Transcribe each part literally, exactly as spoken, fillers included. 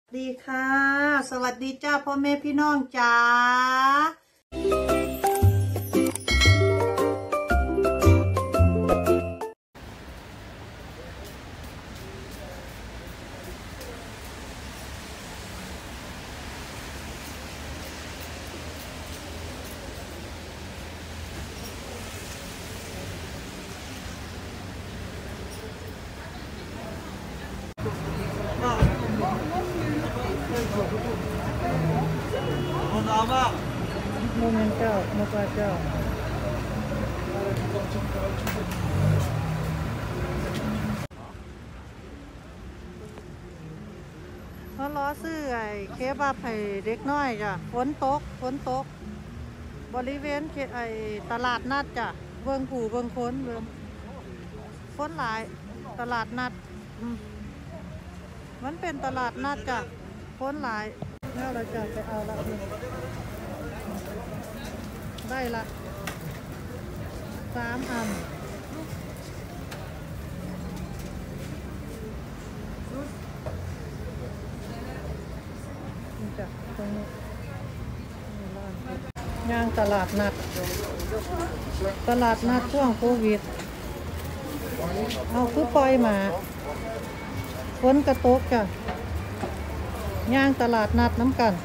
ดีค่ะสวัสดีจ้าพ่อแม่พี่น้องจ้าโมเมนต์เจ้าโมกาเจ้าเขาล้อซื้อไอ้เคบับให้เด็กน้อยจ้ะฝนตกฝนตกบริเวณไอ้ตลาดนัดจ้ะเบิ่งผู้เบิ่งคนเบิ่งคนหลายตลาดนัดมันเป็นตลาดนัดจ้ะคนหลายแล้วเราจะไปเอาละได้ละสามอันนี่จ้ะตรงนี้ย่างตลาดนัดตลาดนัดช่วงโควิดเอาคือปล่อยมาฝนกระตกจ้ะย่างตลาดนัดน้ำกัน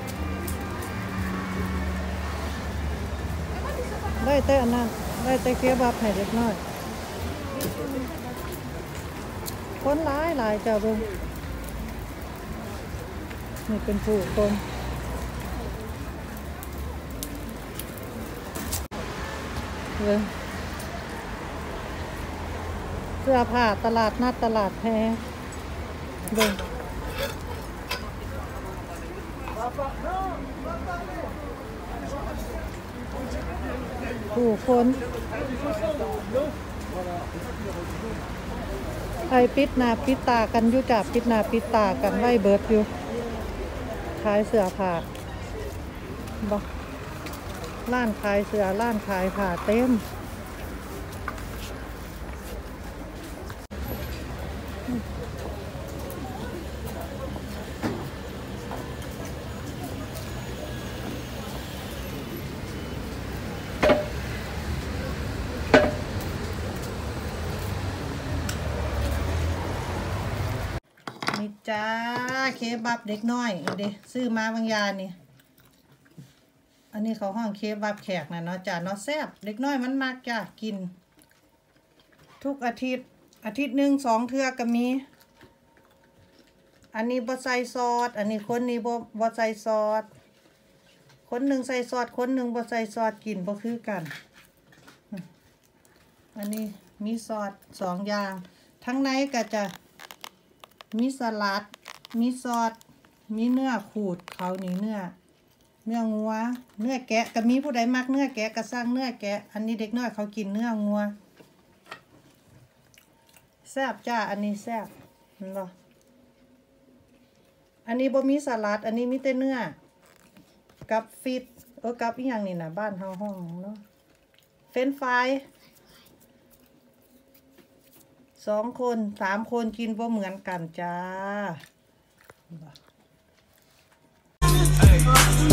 ได้แต่อันนั้นได้แต่เคบับให้เด็กน้อยคนหลายหลายจ้าเบิ่งนี่เป็นผู้คนเบิ่งเสื้อผ้าตลาดนัดตลาดแพงเบิ่งผู้คนไอปิดหน้าปิดตากันอยู่จับปิดหน้าปิดตากันไว้เบิดอยู่ขายเสื้อผ้าบ่ร้านขายเสื้อร้านขายผ้าเต็มนี่จ้าเคบับเด็กน้อยเด็กซื้อมาบางยานี่อันนี้เขาห้องเคบับแขกนะเนาะจ้าเนาะแซ่บเด็กน้อยมันมักจ้ากินทุกอาทิตย์อาทิตย์หนึ่งสองเทื่อก็มีอันนี้บ่ใส่ซอสอันนี้คนนี้บ่บ่ใส่ซอสคนหนึ่งใส่ซอสคนหนึ่งบ่ใส่ซอสกินบ่คือกันอันนี้มีซอสสองอย่างทั้งในก็จะมีสลัดมีซอสมีเนื้อขูดเขานี่เนื้อเนื้องัวเนื้อแกะก็มีผู้ใดมักเนื้อแกะก็สั่งเนื้อแกะอันนี้เด็กน้อยเขากินเนื้องัวแซ่บจ้าอันนี้แซ่บเห็นบ่อันนี้บ่มีสลัดอันนี้มีแต่เนื้อกับฟิตเออกับอีหยังนี่นะบ้านเฮาห้องเนาะเฟรนช์ฟรายสองคนสามคนกินบ่เหมือนกันจ้า